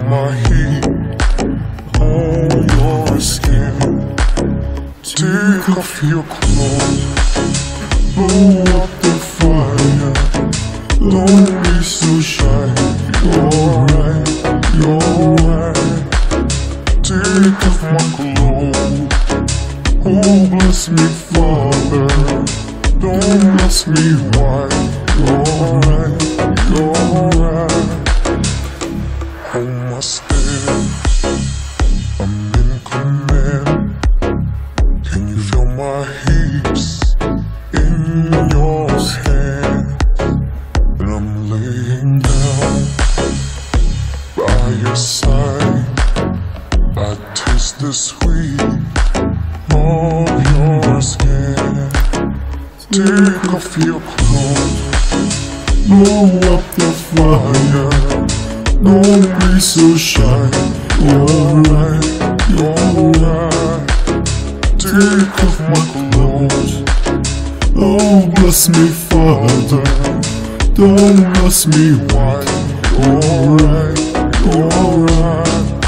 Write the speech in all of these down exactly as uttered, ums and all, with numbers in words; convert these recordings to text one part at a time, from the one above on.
my heat on your skin. Take off your clothes, blow up the fire. Don't be so shy, you're right, you're right. Take off my clothes, oh bless me Father. Don't ask me why, you're right, you're right. Hold my step, I'm in command. Can you feel my hips in your hand? And I'm laying down by your side. I taste the sweet of your skin. Take off your clothes, blow up the fire. Don't be so shy, you're right, you're right. Take off my clothes, oh bless me Father. Don't ask me why, you're right, you're right.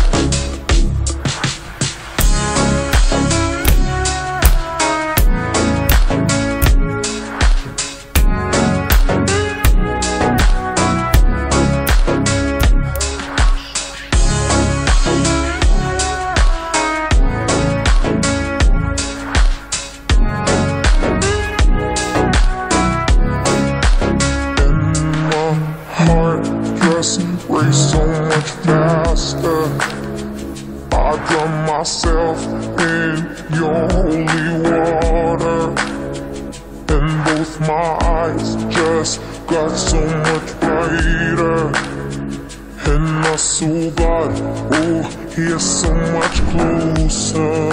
Race so much faster. I drown myself in your holy water, and both my eyes just got so much brighter. And my soul got, oh, here so much closer.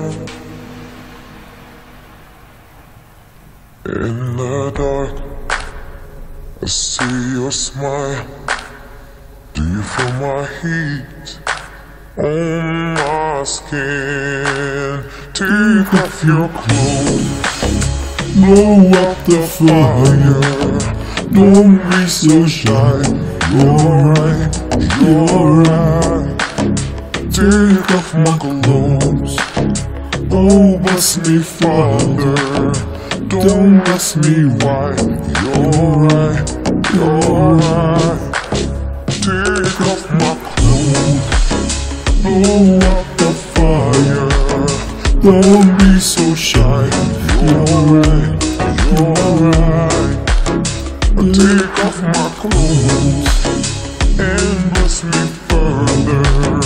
In the dark, I see your smile. Do you feel my heat on my skin? Take off your clothes, blow up the fire. Don't be so shy, you're right, you're right. Take off my clothes, oh bless me Father. Don't ask me why, you're right, you're right. Take off my clothes, blow up the fire. Don't be so shy, you're right, you're right. Take off my clothes and bless me further.